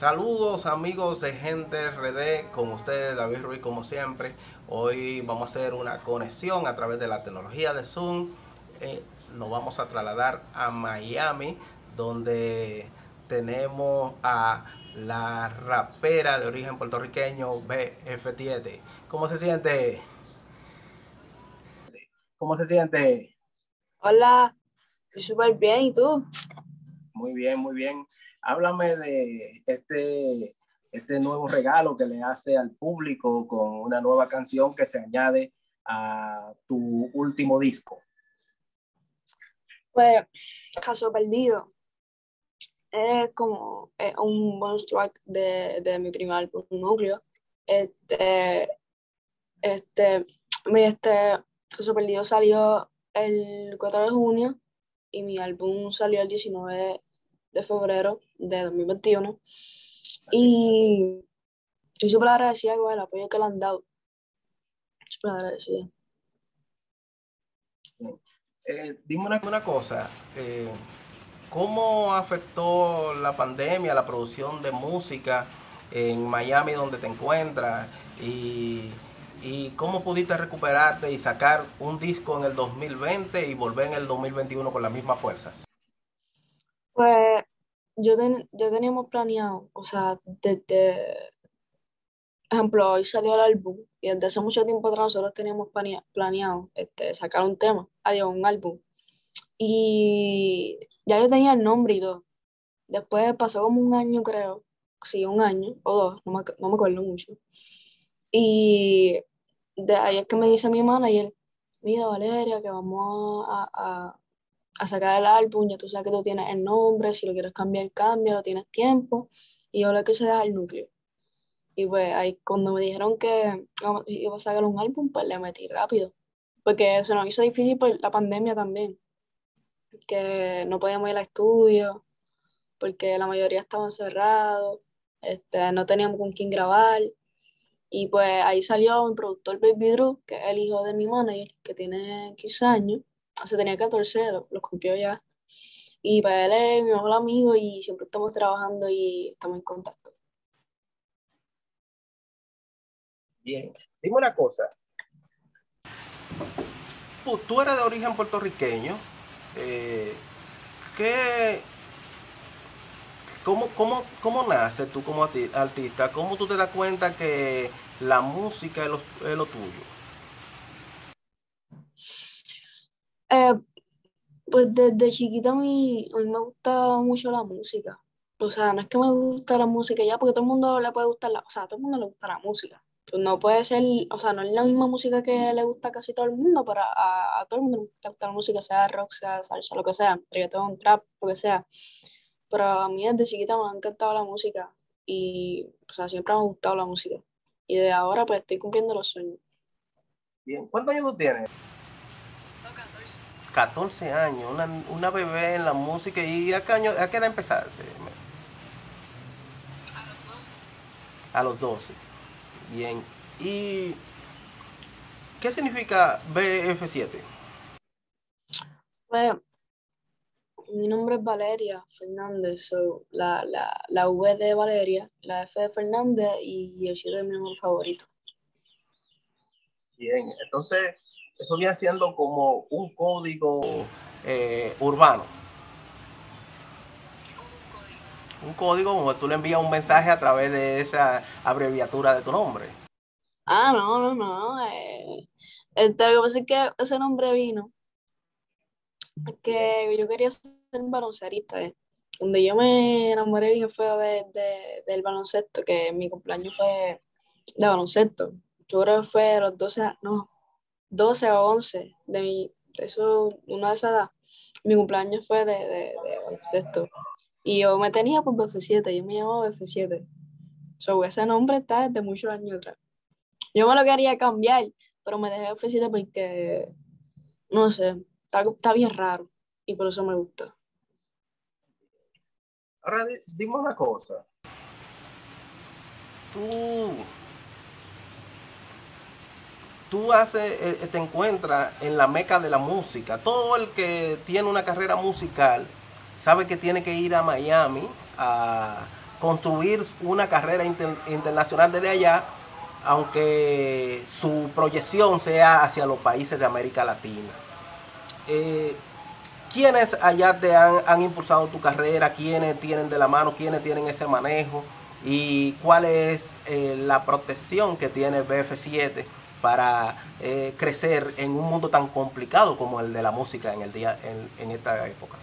Saludos amigos de Gente RD, con ustedes David Ruiz como siempre. Hoy vamos a hacer una conexión a través de la tecnología de Zoom. Nos vamos a trasladar a Miami, donde tenemos a la rapera de origen puertorriqueño BF7. ¿Cómo se siente? ¿Cómo se siente? Hola, estoy súper bien, ¿y tú? Muy bien, muy bien. Háblame de este nuevo regalo que le hace al público con una nueva canción que se añade a tu último disco. Pues, Caso Perdido es como un bonus track de mi primer álbum, Núcleo. Este, este, este Caso Perdido salió el 4 de junio y mi álbum salió el 19 de febrero de 2021. Y estoy súper agradecida con el apoyo que le han dado. Súper agradecida. Dime una cosa, ¿cómo afectó la pandemia la producción de música en Miami donde te encuentras? Y cómo pudiste recuperarte y sacar un disco en el 2020 y volver en el 2021 con las mismas fuerzas? Pues yo teníamos planeado, o sea, desde, ejemplo, hoy salió el álbum y desde hace mucho tiempo atrás nosotros teníamos planeado sacar un tema, adiós, un álbum. Y ya yo tenía el nombre y todo. Después pasó como un año, creo, sí, un año o dos, no me acuerdo mucho. Y de ahí es que me dice mi manager, mira Valeria, que vamos a sacar el álbum, ya tú sabes que tú tienes el nombre, si lo quieres cambiar, cámbialo, tienes tiempo, y yo lo que se deja el núcleo. Y pues ahí cuando me dijeron que iba a sacar un álbum, pues le metí rápido, porque se nos hizo difícil por la pandemia también, que no podíamos ir al estudio, porque la mayoría estaban cerrados, no teníamos con quién grabar, y pues ahí salió mi productor Baby Drew, que es el hijo de mi manager, que tiene 15 años, se tenía 14, lo cumplió ya. Y pues él es mi mejor amigo y siempre estamos trabajando y estamos en contacto. Bien, dime una cosa, tú eres de origen puertorriqueño, eh, ¿qué, cómo nace tú como artista? ¿Cómo tú te das cuenta que la música es lo tuyo? Eh, pues desde chiquita a mí me gusta mucho la música. O sea, no es que me gusta la música ya, porque todo el mundo le puede gustar o sea, a todo el mundo le gusta la música. Pues no puede ser, o sea, no es la misma música que le gusta a casi todo el mundo, pero a todo el mundo le gusta la música, sea rock, sea salsa, lo que sea, reggaetón, trap, lo que sea. Pero a mí desde chiquita me ha encantado la música y, o sea, siempre me ha gustado la música. Y de ahora pues estoy cumpliendo los sueños. Bien, ¿cuántos años tú tienes? 14 años, una bebé en la música. ¿Y a qué edad empezaste? A los 12. Bien. ¿Y qué significa BF7? Pues mi nombre es Valeria Fernández, la V de Valeria, la F de Fernández y el 7 es mi número favorito. Bien, entonces eso viene siendo como un código urbano. Un código donde tú le envías un mensaje a través de esa abreviatura de tu nombre. Ah, no, no, no. Lo que pasa es que ese nombre vino, que yo quería ser baloncerista. Donde yo me enamoré bien fue del baloncesto, que mi cumpleaños fue de baloncesto. Yo creo que fue a los 12, no, 12 o 11 de eso, una de esas edad. Mi cumpleaños fue de baloncesto. Y yo me tenía por BF7, yo me llamaba BF7. So, ese nombre está desde muchos años atrás. Yo me lo quería cambiar, pero me dejé BF7 porque, no sé, está bien raro. Y por eso me gusta. Ahora dime una cosa. Tú, te encuentras en la meca de la música. Todo el que tiene una carrera musical sabe que tiene que ir a Miami a construir una carrera internacional desde allá, aunque su proyección sea hacia los países de América Latina. Eh, ¿Quiénes allá te han impulsado tu carrera? ¿Quiénes tienen de la mano? ¿Quiénes tienen ese manejo? ¿Y cuál es la protección que tiene BF7 para crecer en un mundo tan complicado como el de la música en esta época?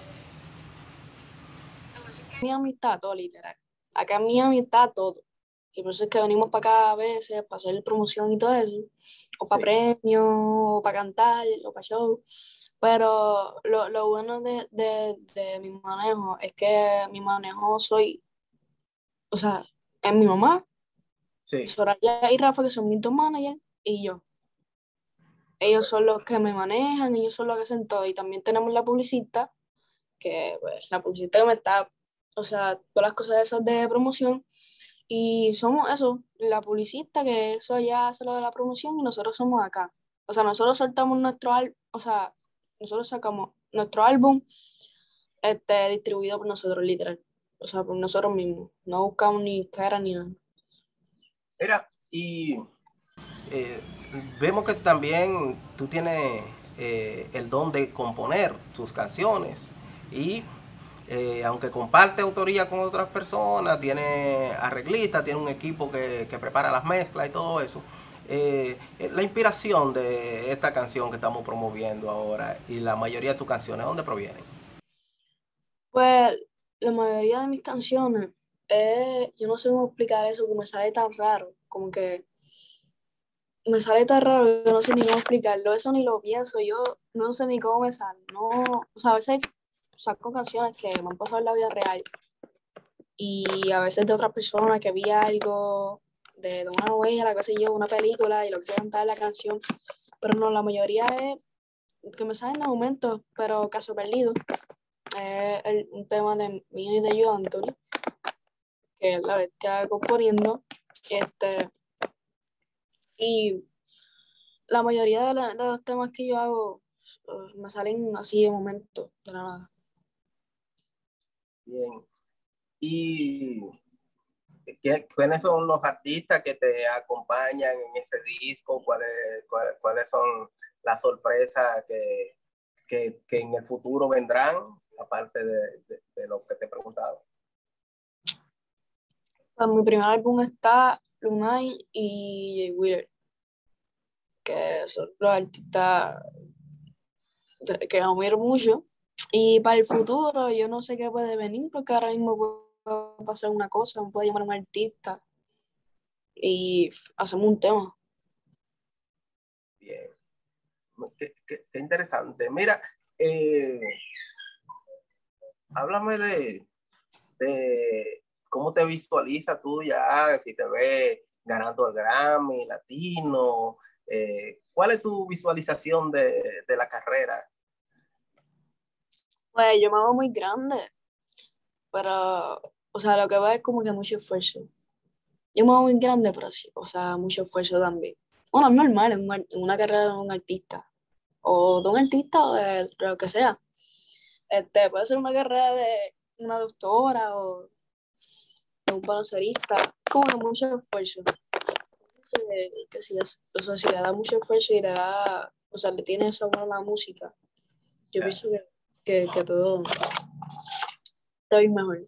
Mi amistad, todo literal. Acá mi amistad, todo. Y por eso es que venimos para acá a veces, para hacer promoción y todo eso. O para Sí, premios, o para cantar, o para show. Pero lo bueno de mi manejo es que mi manejo soy, o sea, es mi mamá, sí. Soraya y Rafa, que son mis dos managers, y yo. Ellos son los que me manejan, ellos son los que hacen todo. Y también tenemos la publicista, que pues, la publicista que me está, o sea, todas las cosas esas de promoción. Y somos eso, la publicista, que eso ya hace lo de la promoción, y nosotros somos acá. O sea, nosotros soltamos nuestro álbum, o sea, nosotros sacamos nuestro álbum distribuido por nosotros, literal. O sea, por nosotros mismos. No buscamos ni cara ni nada. Mira, y eh, vemos que también tú tienes el don de componer tus canciones y aunque comparte autoría con otras personas, tiene arreglistas, tiene un equipo que prepara las mezclas y todo eso. La inspiración de esta canción que estamos promoviendo ahora y la mayoría de tus canciones, ¿dónde provienen? Pues la mayoría de mis canciones, yo no sé cómo explicar eso, que me sale tan raro, como que me sale tan raro, yo no sé ni cómo explicarlo, eso ni lo pienso, yo no sé ni cómo me sale, no, o sea, a veces saco canciones que me han pasado en la vida real y a veces de otra persona que vi algo de una novela, qué sé yo, una película y lo que se cantar la canción, pero no, la mayoría es que me salen de momentos, pero Caso Perdido, un tema de mío y de yo, Anthony, que es la bestia componiendo, este, y la mayoría de los temas que yo hago me salen así de momento, de la nada. Bien. ¿Y quiénes son los artistas que te acompañan en ese disco? ¿Cuáles son las sorpresas que en el futuro vendrán, aparte de lo que te he preguntado? En mi primer álbum está Lunay y Jay Wheeler, que son los artistas que admiro mucho. Y para el futuro, yo no sé qué puede venir, porque ahora mismo puede pasar una cosa, me puede llamar un artista y hacemos un tema. Bien, qué interesante. Mira, eh, háblame de cómo te visualiza tú ya, si te ves ganando el Grammy Latino. ¿Cuál es tu visualización de la carrera? Pues yo me hago muy grande, pero, o sea, lo que va es como que mucho esfuerzo. Yo me hago muy grande, pero sí, o sea, mucho esfuerzo también. Bueno, es normal en una carrera de un artista, o de un artista o de lo que sea. Puede ser una carrera de una doctora o de un baloncerista, como que mucho esfuerzo. Que si o sea, si le da mucho esfuerzo y le da, o sea, le tiene esa buena la música, yo Ya. pienso que todo está bien mejor.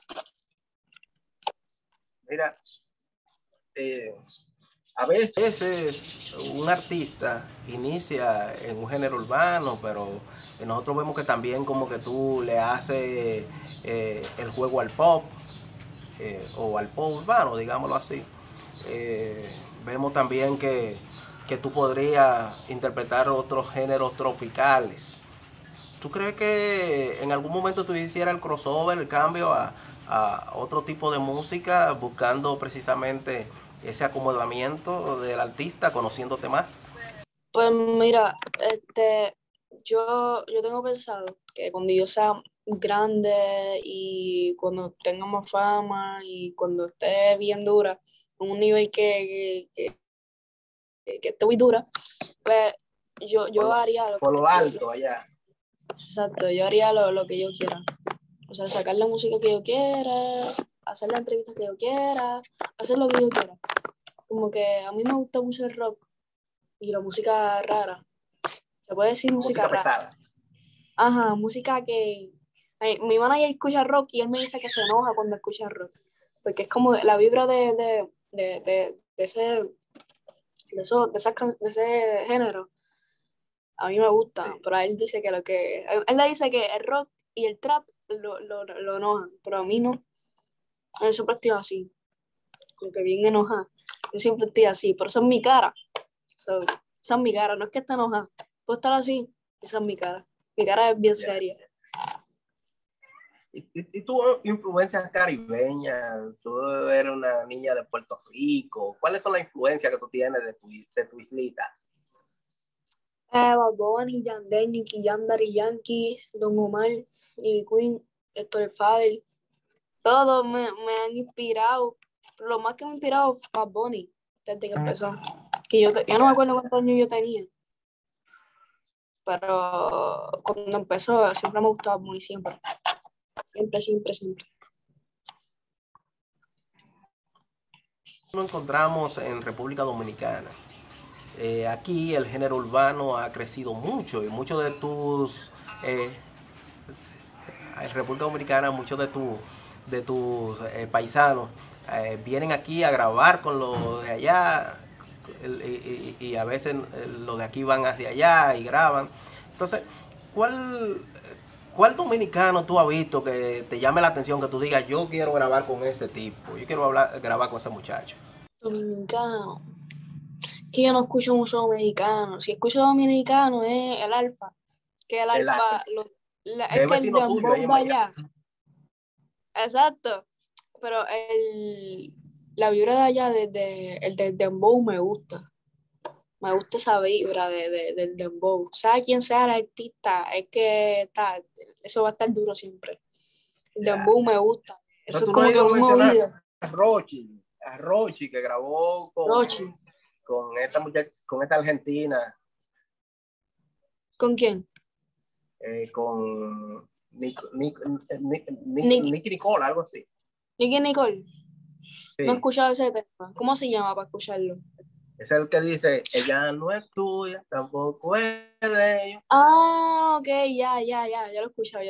Mira, eh, a veces un artista inicia en un género urbano, pero nosotros vemos que también como que tú le haces el juego al pop o al pop urbano, digámoslo así. Eh, Vemos también que tú podrías interpretar otros géneros tropicales. ¿Tú crees que en algún momento tú hicieras el crossover, el cambio a otro tipo de música, buscando precisamente ese acomodamiento del artista, conociéndote más? Pues mira, yo tengo pensado que cuando yo sea grande y cuando tenga más fama y cuando esté bien dura, en un nivel que esté muy dura, pues Por yo lo, haría por lo alto allá. exacto, yo haría lo que yo quiera. O sea, sacar la música que yo quiera, hacer la entrevista que yo quiera, hacer lo que yo quiera. Como que a mí me gusta mucho el rock y la música rara. Se puede decir música rara. Pesada. Ajá, música que... mi manager escucha rock y él me dice que se enoja cuando escucha rock. Porque es como la vibra de ese género. A mí me gusta, Sí. pero él dice que él le dice que el rock y el trap lo enojan, pero a mí no. Yo siempre estoy así, como que bien enojada. Yo siempre estoy así, pero esa es mi cara. Esa es mi cara, no es que esté enojada. Puedo estar así, esa es mi cara. Mi cara es bien seria. ¿Y tú influencias caribeñas? Tú eres una niña de Puerto Rico. ¿Cuáles son las influencias que tú tienes de tu islita? Bad Bunny, Yandel, Nicky Jam, Daddy Yankee, Don Omar, Ivy Queen, Héctor Fadel. Todos me han inspirado. Lo más que me ha inspirado fue Bad Bunny, desde que empezó. Que yo no me acuerdo cuántos años yo tenía. Pero cuando empezó, siempre me gustaba Bad Bunny, siempre. Siempre. Nos encontramos en República Dominicana. Aquí el género urbano ha crecido mucho y muchos de tus... en República Dominicana, muchos de tus paisanos vienen aquí a grabar con los de allá y a veces los de aquí van hacia allá y graban. Entonces, ¿cuál dominicano tú has visto que te llame la atención, que tú digas, yo quiero grabar con ese tipo, yo quiero grabar con ese muchacho? Dominicano. Que yo no escucho mucho dominicano. Si escucho dominicano es el Alfa. Que el Alfa es que el dembow de allá. Exacto. Pero la vibra de allá el del dembow me gusta. Me gusta esa vibra del dembow. Sea quien sea el artista, es que eso va a estar duro siempre. El dembow me gusta. Eso es como que un oído. A Rochi, que grabó con esta muchacha, con esta argentina. ¿Con quién? Con Nicky Nicole, algo así. Nicky Nicole. Sí. No he escuchado ese tema. ¿Cómo se llama para escucharlo? Es el que dice, ella no es tuya, tampoco es de ellos. Ah, ok, ya, lo he escuchado.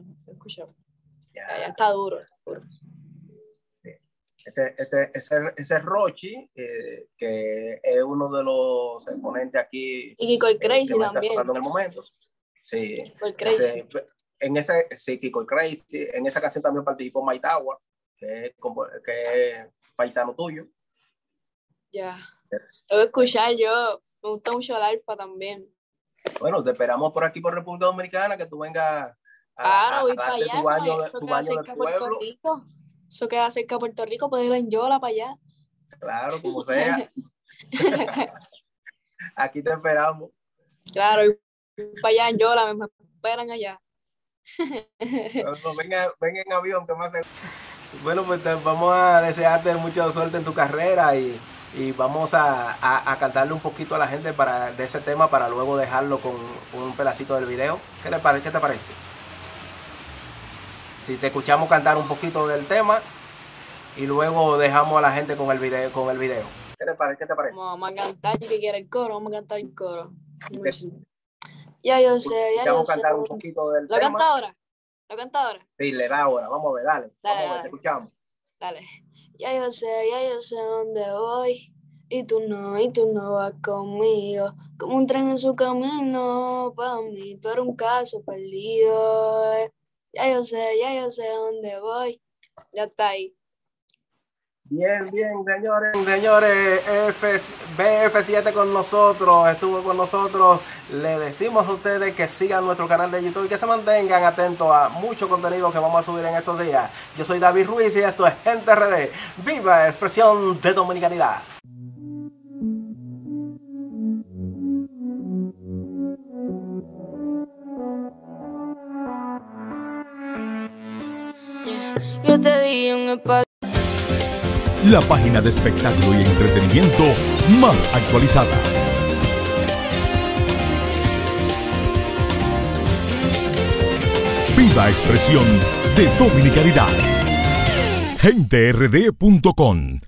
Ya está duro. Sí. Ese Rochi, que es uno de los exponentes aquí. Y Kiko Crazy que también. Está en el momento. Sí. Kiko Crazy. Kiko Crazy. En esa canción también participó Mike Tower, que es paisano tuyo. Ya. Lo voy a escuchar yo. Me gusta mucho el Alfa también. Bueno, te esperamos por aquí, por República Dominicana, que tú vengas a voy para allá. tu baño de pueblo. Eso queda cerca de Puerto Rico, puedes ir en Yola para allá. Claro, como sea. Aquí te esperamos. Claro, y para allá en Yola, me esperan allá. Venga en avión, que más. Bueno, pues vamos a desearte mucha suerte en tu carrera y vamos a cantarle un poquito a la gente de ese tema para luego dejarlo con un pedacito del video. ¿Qué te parece? Si te escuchamos cantar un poquito del tema y luego dejamos a la gente con el video. ¿Qué te parece? Vamos a cantar, que quiere el coro, vamos a cantar el coro. Ya yo sé. Vamos a cantar un poquito del tema. ¿Lo canta ahora? Sí, le da ahora. Vamos a ver, dale. Vamos a ver, te escuchamos. Dale. Ya yo sé dónde voy. Y tú no vas conmigo. Como un tren en su camino. Para mí, tú eres un caso perdido. Ya yo sé dónde voy. Ya está ahí. Bien, señores, BF7 con nosotros, estuvo con nosotros. Le decimos a ustedes que sigan nuestro canal de YouTube y que se mantengan atentos a mucho contenido que vamos a subir en estos días. Yo soy David Ruiz y esto es Gente RD, viva expresión de dominicanidad. Yo te di un espacio. La página de espectáculo y entretenimiento más actualizada. Viva expresión de dominicanidad. GenteRD.com.